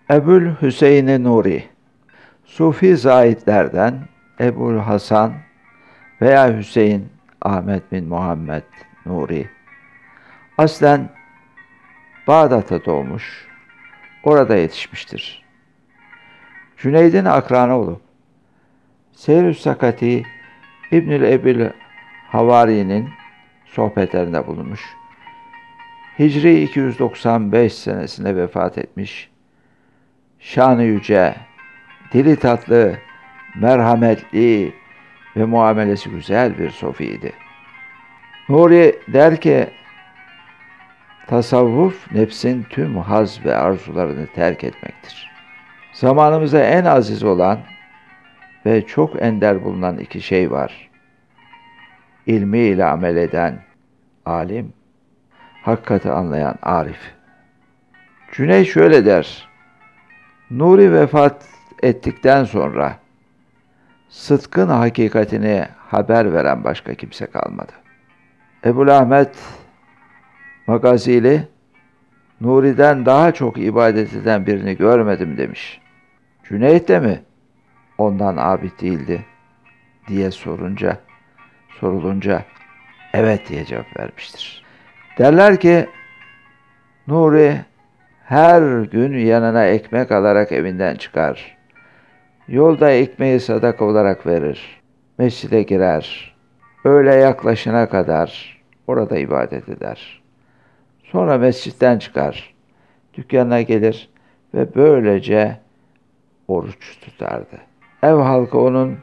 Ebul Hüseyin Nuri, Sufi zahitlerden Ebul Hasan veya Hüseyin Ahmet bin Muhammed Nuri, aslen Bağdat'ta doğmuş, orada yetişmiştir. Cüneyd'in akranı olup, Seyrü Sakati İbnül Ebil Havari'nin sohbetlerinde bulunmuş. Hicri 295 senesinde vefat etmiş. Şanı yüce, dili tatlı, merhametli ve muamelesi güzel bir sofiydi. Nuri der ki, tasavvuf nefsin tüm haz ve arzularını terk etmektir. Zamanımızda en aziz olan ve çok ender bulunan iki şey var. İlmiyle amel eden alim, hakikati anlayan arif. Cüneyd şöyle der, Nuri vefat ettikten sonra sıdkın hakikatini haber veren başka kimse kalmadı. Ebu Ahmet Magazili, Nuri'den daha çok ibadet eden birini görmedim demiş. Cüneyd de mi ondan abid değildi diye sorulunca evet diye cevap vermiştir. Derler ki Nuri her gün yanına ekmek alarak evinden çıkar. Yolda ekmeği sadaka olarak verir. Mescide girer. Öğle yaklaşana kadar orada ibadet eder. Sonra mescitten çıkar. Dükkanına gelir ve böylece oruç tutardı. Ev halkı onun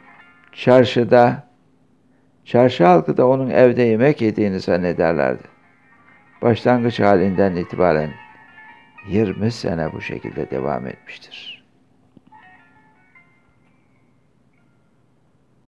çarşı halkı da onun evde yemek yediğini zannederlerdi. Başlangıç halinden itibaren 20 sene bu şekilde devam etmiştir.